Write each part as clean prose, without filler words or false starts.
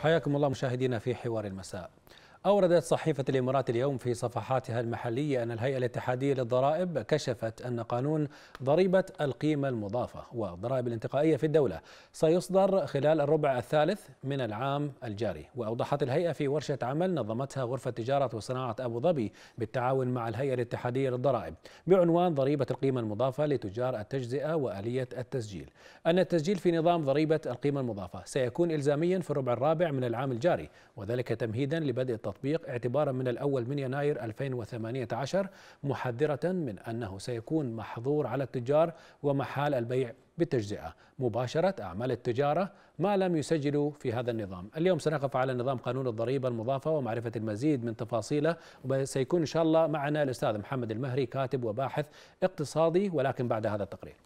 حياكم الله مشاهدينا في حوار المساء. أوردت صحيفة الإمارات اليوم في صفحاتها المحلية أن الهيئة الاتحادية للضرائب كشفت أن قانون ضريبة القيمة المضافة والضرائب الانتقائية في الدولة سيصدر خلال الربع الثالث من العام الجاري. وأوضحت الهيئة في ورشة عمل نظمتها غرفة تجارة وصناعة أبو ظبي بالتعاون مع الهيئة الاتحادية للضرائب بعنوان ضريبة القيمة المضافة لتجار التجزئة وآلية التسجيل، أن التسجيل في نظام ضريبة القيمة المضافة سيكون إلزاميا في الربع الرابع من العام الجاري، وذلك تمهيدا لبدء التطبيق اعتبارا من الأول من يناير 2018، محذرة من أنه سيكون محظور على التجار ومحال البيع بالتجزئة مباشرة أعمال التجارة ما لم يسجلوا في هذا النظام. اليوم سنقف على نظام قانون الضريبة المضافة ومعرفة المزيد من تفاصيله، وسيكون إن شاء الله معنا الأستاذ محمد المهري كاتب وباحث اقتصادي، ولكن بعد هذا التقرير.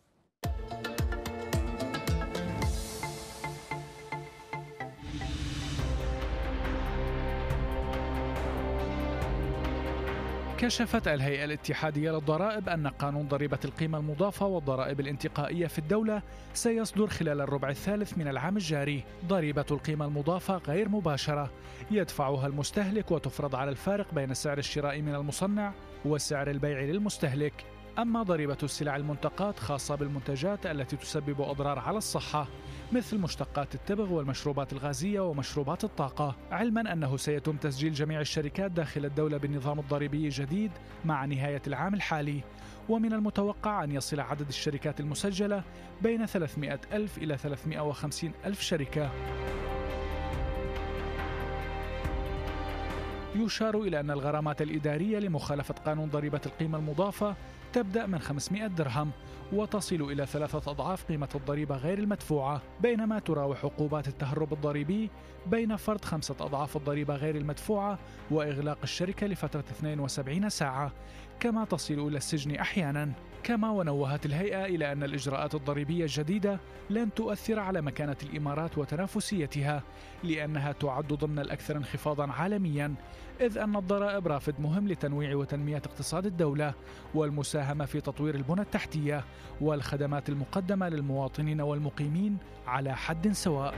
كشفت الهيئة الاتحادية للضرائب أن قانون ضريبة القيمة المضافة والضرائب الانتقائية في الدولة سيصدر خلال الربع الثالث من العام الجاري. ضريبة القيمة المضافة غير مباشرة يدفعها المستهلك وتفرض على الفارق بين سعر الشراء من المصنع وسعر البيع للمستهلك. أما ضريبة السلع المنتقاة خاصة بالمنتجات التي تسبب أضرار على الصحة مثل مشتقات التبغ والمشروبات الغازية ومشروبات الطاقة، علما أنه سيتم تسجيل جميع الشركات داخل الدولة بالنظام الضريبي الجديد مع نهاية العام الحالي. ومن المتوقع أن يصل عدد الشركات المسجلة بين 300 ألف إلى 350 ألف شركة. يشار إلى أن الغرامات الإدارية لمخالفة قانون ضريبة القيمة المضافة تبدأ من 500 درهم وتصل إلى 3 أضعاف قيمة الضريبة غير المدفوعة، بينما تراوح عقوبات التهرب الضريبي بين فرض 5 أضعاف الضريبة غير المدفوعة وإغلاق الشركة لفترة 72 ساعة، كما تصل إلى السجن أحيانا. كما ونوهت الهيئة إلى أن الإجراءات الضريبية الجديدة لن تؤثر على مكانة الإمارات وتنافسيتها، لأنها تعد ضمن الأكثر انخفاضا عالميا، إذ أن الضرائب رافد مهم لتنويع وتنمية اقتصاد الدولة والمساهمة في تطوير البنى التحتية والخدمات المقدمة للمواطنين والمقيمين على حد سواء.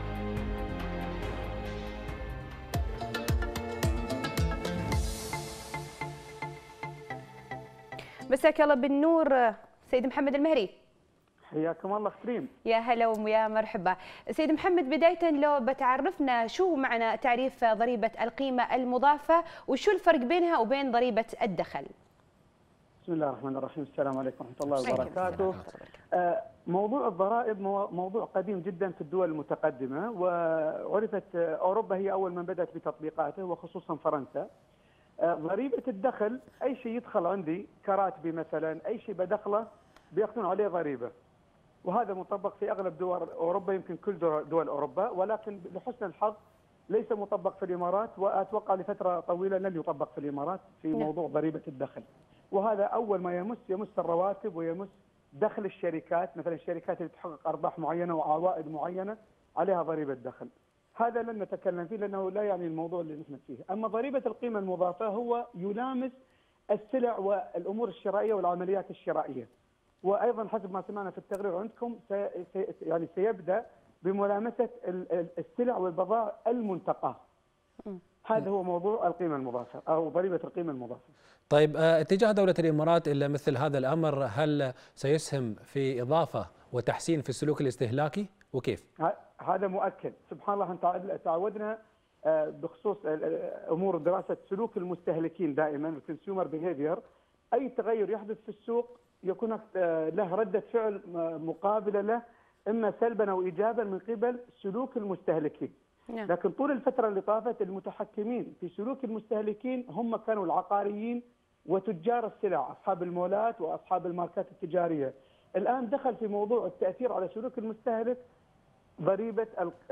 مساك الله بالنور سيد محمد المهري. حياكم الله كريم. يا هلا ويا مرحبا. سيد محمد، بداية لو بتعرفنا شو معنى تعريف ضريبة القيمة المضافة وشو الفرق بينها وبين ضريبة الدخل؟ بسم الله الرحمن الرحيم، السلام عليكم ورحمة الله وبركاته. موضوع الضرائب موضوع قديم جدا في الدول المتقدمة، وعرفت أوروبا هي أول من بدأت بتطبيقاته وخصوصا فرنسا. ضريبة الدخل أي شيء يدخل عندي كراتبي مثلا، أي شيء بدخله بيأخذون عليه ضريبة، وهذا مطبق في أغلب دول أوروبا، يمكن كل دول أوروبا، ولكن لحسن الحظ ليس مطبق في الإمارات، وأتوقع لفترة طويلة لن يطبق في الإمارات في موضوع ضريبة الدخل. وهذا أول ما يمس الرواتب ويمس دخل الشركات، مثلا الشركات اللي تحقق أرباح معينة وعوائد معينة عليها ضريبة دخل. هذا لن نتكلم فيه لأنه لا يعني الموضوع اللي نحن فيه. أما ضريبة القيمة المضافة هو يلامس السلع والأمور الشرائية والعمليات الشرائية، وأيضا حسب ما سمعنا في التقرير عندكم سيبدأ بملامسة السلع والبضائع المنتقاة. هذا هو موضوع القيمة المضافة أو ضريبة القيمة المضافة. طيب، اتجاه دولة الإمارات إلى مثل هذا الأمر هل سيسهم في إضافة وتحسين في السلوك الاستهلاكي وكيف؟ هذا مؤكد. سبحان الله تعودنا بخصوص أمور دراسة سلوك المستهلكين دائما، الكونسيومر بيهيفير، أي تغير يحدث في السوق يكون له ردة فعل مقابلة له، إما سلبا أو إيجابا من قبل سلوك المستهلكين. لكن طول الفترة اللي طافت المتحكمين في سلوك المستهلكين هم كانوا العقاريين وتجار السلع، أصحاب المولات وأصحاب الماركات التجارية. الآن دخل في موضوع التأثير على سلوك المستهلك ضريبة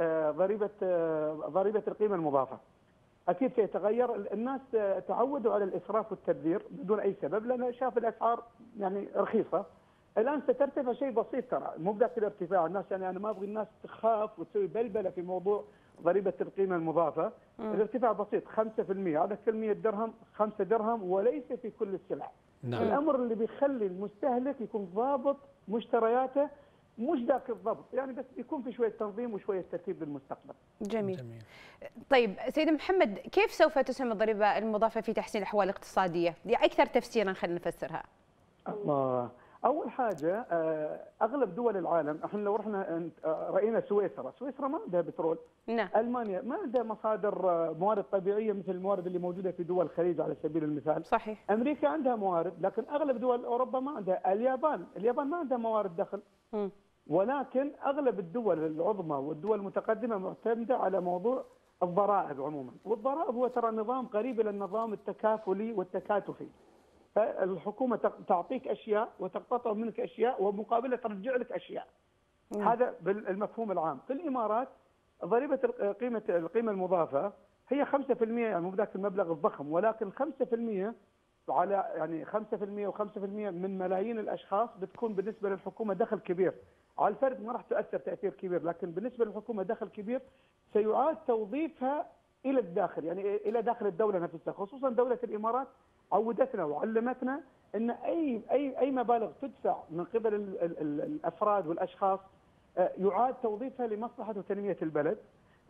القيمة المضافة. أكيد سيتغير. الناس تعودوا على الإسراف والتبذير بدون أي سبب، لأن شاف الأسعار يعني رخيصة. الآن سترتفع شيء بسيط، ترى مو بذاك الارتفاع. الناس يعني أنا ما أبغي الناس تخاف وتسوي بلبلة في موضوع ضريبة القيمة المضافة. الارتفاع بسيط 5%، هذا كل 100 درهم 5 درهم، وليس في كل السلع. الأمر اللي بيخلي المستهلك يكون ضابط مشترياته مش ذاك الضبط يعني، بس يكون في شويه تنظيم وشويه ترتيب للمستقبل. جميل. طيب سيد محمد، كيف سوف تسهم الضريبه المضافه في تحسين الاحوال الاقتصاديه؟ دي اكثر تفسيرا خلينا نفسرها. الله، اول حاجه اغلب دول العالم، احنا لو رحنا راينا سويسرا ما عندها بترول. نعم. المانيا ما عندها مصادر موارد طبيعيه مثل الموارد اللي موجوده في دول الخليج على سبيل المثال. صحيح. امريكا عندها موارد، لكن اغلب دول اوروبا ما عندها. اليابان ما عندها موارد دخل. ولكن اغلب الدول العظمى والدول المتقدمه معتمده على موضوع الضرائب عموما، والضرائب هو ترى نظام قريب الى النظام التكافلي والتكاتفي. فالحكومه تعطيك اشياء وتقتطع منك اشياء ومقابله ترجع لك اشياء. هذا بالمفهوم العام. في الامارات ضريبه القيمه المضافه هي 5%، يعني مو بذاك المبلغ الضخم، ولكن 5% على يعني 5% و5% من ملايين الاشخاص بتكون بالنسبه للحكومه دخل كبير. على الفرد ما راح تؤثر تاثير كبير، لكن بالنسبه للحكومه دخل كبير سيعاد توظيفها الى الداخل، يعني الى داخل الدوله نفسها، خصوصا دوله الامارات عودتنا وعلمتنا ان اي مبالغ تدفع من قبل الافراد والاشخاص يعاد توظيفها لمصلحه وتنميه البلد.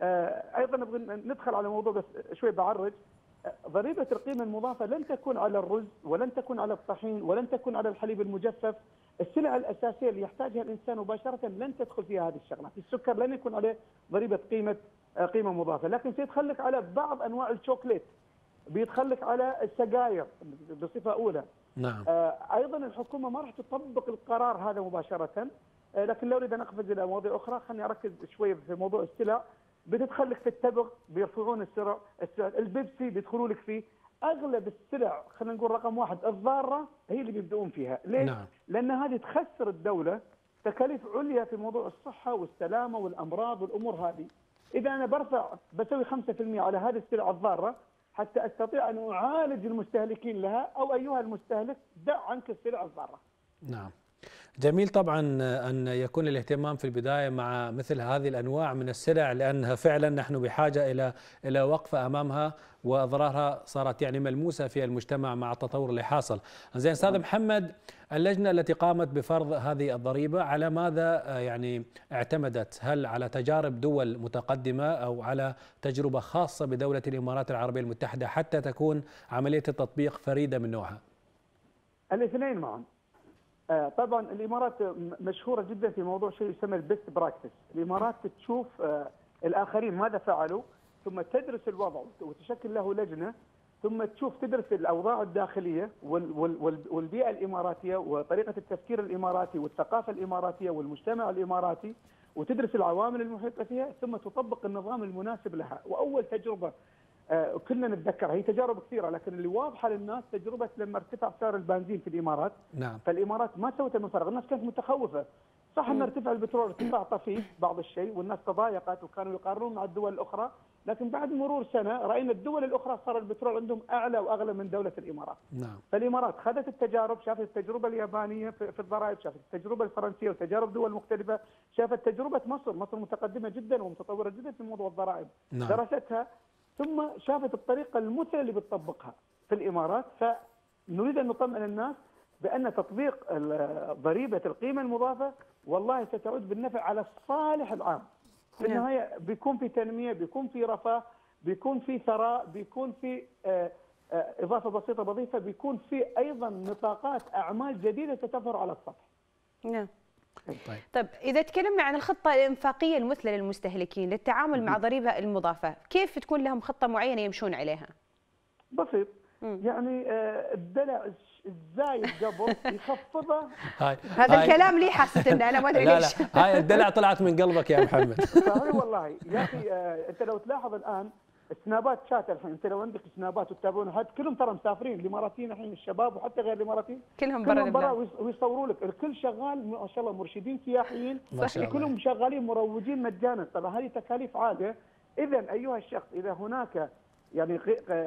ايضا نبغى ندخل على موضوع بس شوي بعرج. ضريبه القيمه المضافه لن تكون على الرز ولن تكون على الطحين ولن تكون على الحليب المجفف. السلع الاساسيه اللي يحتاجها الانسان مباشره لن تدخل فيها هذه الشغلات. السكر لن يكون عليه ضريبه قيمه مضافه، لكن سيدخلك على بعض انواع الشوكليت، بيدخلك على السجاير بصفه اولى. نعم. ايضا الحكومه ما راح تطبق القرار هذا مباشره، لكن لو اريد ان اقفز الى مواضيع اخرى خليني اركز شوي في موضوع السلع. بتدخلك في التبغ بيرفعون السعر، البيبسي بيدخلوا لك فيه. اغلب السلع خلينا نقول رقم واحد الضاره هي اللي بيبدؤون فيها، ليش؟ نعم. لان هذه تخسر الدوله تكاليف عليا في موضوع الصحه والسلامه والامراض والامور هذه. اذا انا بسوي 5% على هذه السلع الضاره حتى استطيع ان اعالج المستهلكين لها، او ايها المستهلك دع عنك السلع الضاره. نعم. جميل طبعا أن يكون الاهتمام في البداية مع مثل هذه الأنواع من السلع، لأنها فعلا نحن بحاجة إلى وقفة أمامها، وأضرارها صارت يعني ملموسة في المجتمع مع التطور اللي حاصل. زين أستاذ محمد، اللجنة التي قامت بفرض هذه الضريبة على ماذا يعني اعتمدت؟ هل على تجارب دول متقدمة أو على تجربة خاصة بدولة الإمارات العربية المتحدة حتى تكون عملية التطبيق فريدة من نوعها؟ الاثنين معا. طبعا الامارات مشهوره جدا في موضوع شيء يسمى البيست براكتس. الامارات تشوف الاخرين ماذا فعلوا، ثم تدرس الوضع وتشكل له لجنه، ثم تدرس الاوضاع الداخليه والبيئه الاماراتيه وطريقه التفكير الاماراتي والثقافه الاماراتيه والمجتمع الاماراتي، وتدرس العوامل المحيطه فيها، ثم تطبق النظام المناسب لها. واول تجربه كلنا نتذكرها، هي تجارب كثيره لكن اللي واضحه للناس تجربه لما ارتفع سعر البنزين في الامارات. نعم. فالامارات ما سوت من فراغ، الناس كانت متخوفه. صح ان ارتفع البترول ارتفاع طفيف بعض الشيء والناس تضايقت وكانوا يقارنون مع الدول الاخرى، لكن بعد مرور سنه راينا الدول الاخرى صار البترول عندهم اعلى واغلى من دوله الامارات. نعم. فالامارات خذت التجارب، شافت التجربه اليابانيه في الضرائب، شافت التجربه الفرنسيه وتجارب دول مختلفه، شافت تجربه مصر متقدمه جدا ومتطوره جدا في موضوع الضرائب. نعم. درستها ثم شافت الطريقه المثلى اللي بتطبقها في الامارات. فنريد ان نطمئن الناس بان تطبيق ضريبه القيمه المضافه والله ستعود بالنفع على الصالح العام. في النهايه بيكون في تنميه، بيكون في رفاه، بيكون في ثراء، بيكون في اضافه بسيطه بضيفه، بيكون في ايضا نطاقات اعمال جديده ستظهر على السطح. نعم. طيب إذا تكلمنا عن الخطة الإنفاقية المثلى للمستهلكين للتعامل مع ضريبة المضافة، كيف تكون لهم خطة معينة يمشون عليها؟ بسيط. يعني الدلع الزايد قبل يخفضه. هذا الكلام لي حاسة إن أنا ما أدري ليش. لا هاي الدلع طلعت من قلبك يا محمد. صحيح والله يا أخي. أنت لو تلاحظ الآن السنابات شات الحين، انت لو عندك سنابات وتتابعون هاد كلهم ترى مسافرين، الاماراتيين الحين الشباب وحتى غير الاماراتيين كلهم برا ويصوروا لك، الكل شغال ما شاء الله، مرشدين سياحيين كلهم شغالين مروجين مجانا. طبعا هذه تكاليف عاليه. اذا ايها الشخص اذا هناك يعني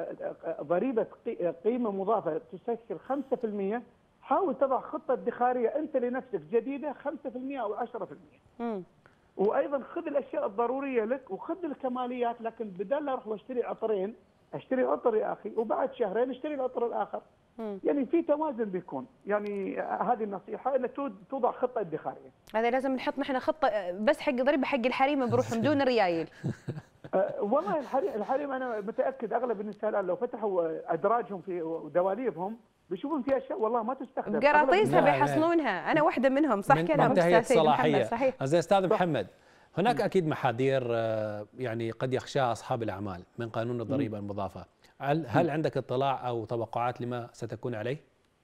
ضريبه قيمه مضافه تشكل 5%، حاول تضع خطه ادخاريه انت لنفسك جديده 5% او 10%. وايضا خذ الاشياء الضروريه لك وخذ الكماليات، لكن بدل لا اروح واشتري عطرين، اشتري عطر يا اخي وبعد شهرين اشتري العطر الاخر. يعني في توازن بيكون، يعني هذه النصيحه انك توضع خطه ادخاريه. هذا لازم نحط نحن خطه بس حق ضريبه حق الحريم بروحهم دون الريايل. والله الحريم انا متاكد اغلب النساء الان لو فتحوا ادراجهم في دواليبهم بيشوفون في اشياء والله ما تستخدم، قراطيسها بيحصلونها. انا واحده منهم. صح كلام منتهيه الصلاحيه. صحيح. زي استاذ محمد، هناك اكيد محاذير يعني قد يخشاها اصحاب الاعمال من قانون الضريبه المضافه. هل عندك اطلاع او توقعات لما ستكون عليه؟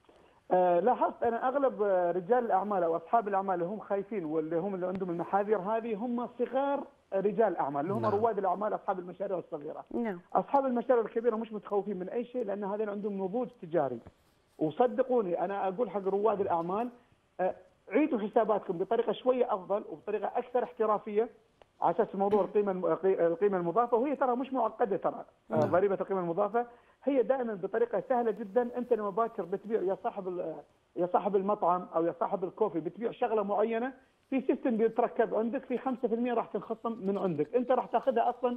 لاحظت انا اغلب رجال الاعمال او اصحاب الاعمال اللي هم خايفين واللي عندهم المحاذير هذه هم صغار رجال الاعمال اللي هم رواد الاعمال، اصحاب المشاريع الصغيره. اصحاب المشاريع الكبيره مش متخوفين من اي شيء لان هذول عندهم نضوج تجاري. وصدقوني انا اقول حق رواد الاعمال عيدوا حساباتكم بطريقه شويه افضل وبطريقه اكثر احترافيه على اساس موضوع القيمه المضافه، وهي ترى مش معقده ترى. ضريبه القيمه المضافه هي دائما بطريقه سهله جدا. انت لما باكر بتبيع يا صاحب المطعم او يا صاحب الكوفي بتبيع شغله معينه، في سيستم بيتركب عندك في 5% راح تنخصم من عندك، انت راح تاخذها اصلا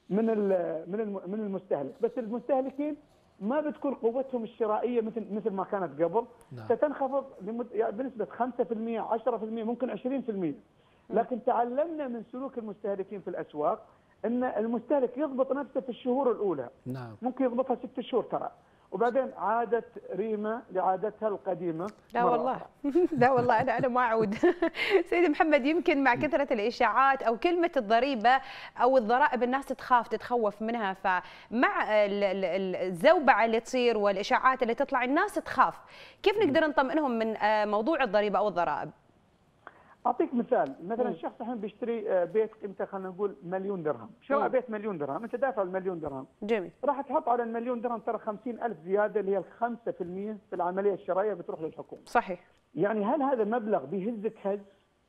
من المستهلك، بس المستهلكين ما بتكون قوتهم الشرائيه مثل ما كانت قبل. ستنخفض بنسبه 5%، 10%، ممكن 20%. لكن تعلمنا من سلوك المستهلكين في الاسواق ان المستهلك يضبط نفسه في الشهور الاولى. ممكن يضبطها 6 شهور ترى، وبعدين عادت ريما لعادتها القديمه. لا والله لا والله انا ما اعود. سيدي محمد، يمكن مع كثره الاشاعات او كلمه الضريبه او الضرائب الناس تتخوف منها، فمع الزوبعه اللي تصير والاشاعات اللي تطلع الناس تخاف. كيف نقدر نطمئنهم من موضوع الضريبه او الضرائب؟ اعطيك مثال، مثلا شخص الحين بيشتري بيت قيمته خلينا نقول مليون درهم، شراء بيت مليون درهم، انت دافع المليون درهم. جميل. راح تحط على المليون درهم ترى 50,000 زياده اللي هي 5% في العمليه الشرائيه بتروح للحكومه. صحيح. يعني هل هذا مبلغ بيهزك هز؟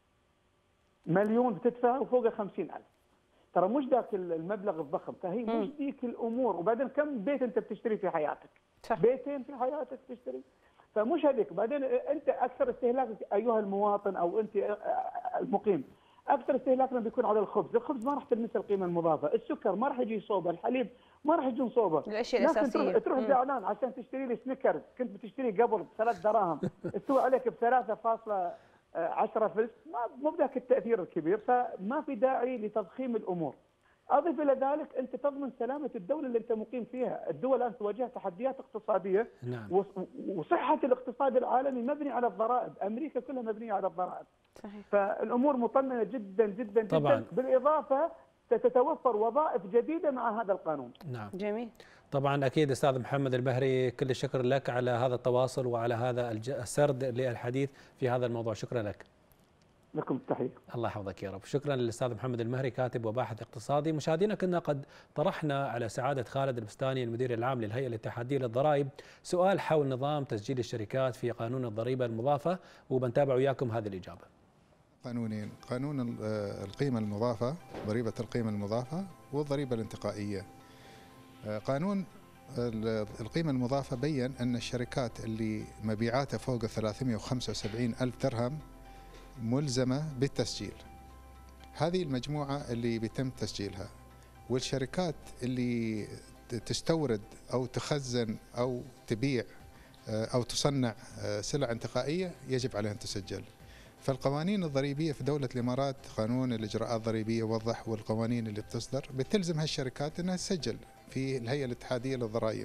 مليون بتدفع وفوقه 50,000. ترى مش ذاك المبلغ الضخم، فهي مش ذيك الامور. وبعدين كم بيت انت بتشتري في حياتك؟ صح. بيتين في حياتك تشتري. فمش هذيك. بعدين انت اكثر استهلاكك ايها المواطن او انت المقيم، اكثر استهلاكنا بيكون على الخبز، الخبز ما راح تلمس القيمه المضافه، السكر ما راح يجي صوبه، الحليب ما راح يجي صوبه. الاشياء الاساسيه. تروح زعلان عشان تشتري لي سنيكرز كنت بتشتري قبل ب3 دراهم، تسوي عليك ب 3.10 فلس، مو بذاك التاثير الكبير، فما في داعي لتضخيم الامور. اضف الى ذلك انت تضمن سلامه الدوله اللي انت مقيم فيها، الدول الان تواجه تحديات اقتصاديه. وصحه الاقتصاد العالمي مبني على الضرائب، امريكا كلها مبنيه على الضرائب. صحيح. فالامور مطمئنه جدا جدا طبعاً. جدا، بالاضافه ستتوفر وظائف جديده مع هذا القانون. نعم. جميل. طبعا اكيد استاذ محمد المهري، كل الشكر لك على هذا التواصل وعلى هذا السرد للحديث في هذا الموضوع، شكرا لك. لكم التحية. الله يحفظك يا رب. شكرا للاستاذ محمد المهري كاتب وباحث اقتصادي. مشاهدينا، كنا قد طرحنا على سعادة خالد البستاني المدير العام للهيئة الاتحادية للضرائب سؤال حول نظام تسجيل الشركات في قانون الضريبة المضافة، وبنتابع وياكم هذه الإجابة. قانونين، قانون القيمة المضافة، ضريبة القيمة المضافة، والضريبة الانتقائية. قانون القيمة المضافة بين أن الشركات اللي مبيعاتها فوق 375 ألف درهم ملزمة بالتسجيل. هذه المجموعة اللي بيتم تسجيلها. والشركات اللي تستورد أو تخزن أو تبيع أو تصنع سلع انتقائية يجب عليها أن تسجل. فالقوانين الضريبية في دولة الإمارات، قانون الإجراءات الضريبية وضح، والقوانين اللي بتصدر بتلزم هالشركات أنها تسجل في الهيئة الاتحادية للضرائب.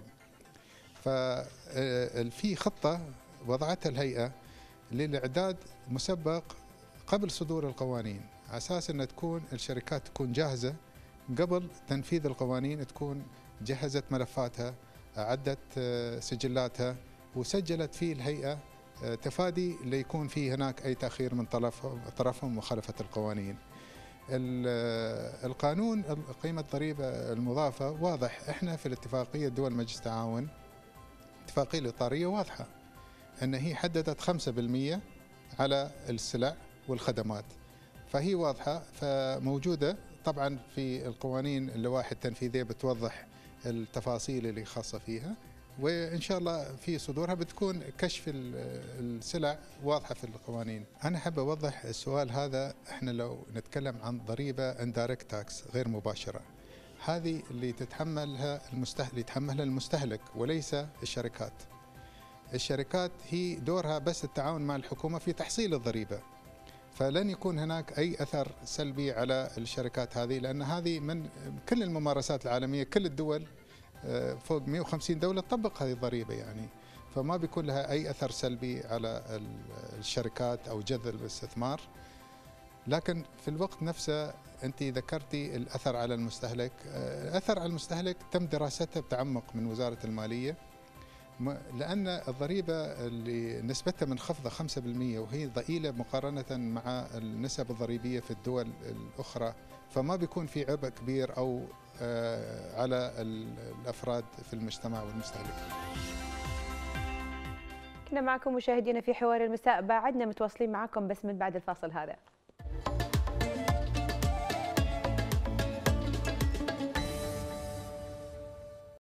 ففي خطة وضعتها الهيئة للإعداد مسبق قبل صدور القوانين، على أساس أن تكون الشركات تكون جاهزة قبل تنفيذ القوانين، تكون جهزت ملفاتها، أعدت سجلاتها، وسجلت في الهيئة تفادي ليكون في هناك أي تأخير من طرفهم مخالفة القوانين. القانون قيمة الضريبة المضافة واضح. احنا في الاتفاقية دول مجلس التعاون، الاتفاقية الإطارية واضحة أن هي حددت 5% على السلع والخدمات، فهي واضحة، فموجودة طبعا في القوانين اللوائح التنفيذية بتوضح التفاصيل اللي خاصة فيها، وإن شاء الله في صدورها بتكون كشف السلع واضحة في القوانين. أنا حاب أوضح السؤال هذا. إحنا لو نتكلم عن ضريبة indirect tax غير مباشرة، هذه اللي يتحملها المستهلك وليس الشركات. الشركات هي دورها بس التعاون مع الحكومة في تحصيل الضريبة، فلن يكون هناك أي أثر سلبي على الشركات هذه، لأن هذه من كل الممارسات العالمية، كل الدول فوق 150 دولة تطبق هذه الضريبة يعني، فما بيكون لها أي أثر سلبي على الشركات أو جذب الاستثمار. لكن في الوقت نفسه أنت ذكرتي الأثر على المستهلك. الأثر على المستهلك تم دراستها بتعمق من وزارة المالية، لأن الضريبة اللي نسبتها منخفضة 5% وهي ضئيلة مقارنة مع النسب الضريبية في الدول الأخرى، فما بيكون في عبء كبير أو على الأفراد في المجتمع والمستهلك. كنا معكم مشاهدينا في حوار المساء، بعدنا متواصلين معكم بس من بعد الفاصل هذا.